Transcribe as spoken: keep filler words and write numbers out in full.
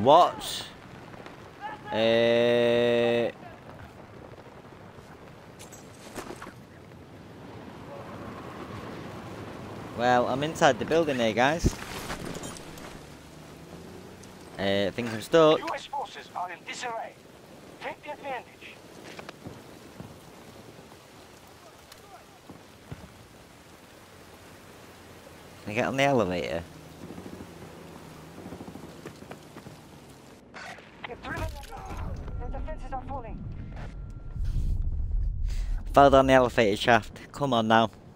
what? Uh... Well, I'm inside the building here, guys. Uh, I think I'm stuck. U S forces are in disarray. Take the advantage. Can I get on the elevator? Get driven. The defenses are falling. Fell down the elevator shaft. Come on now.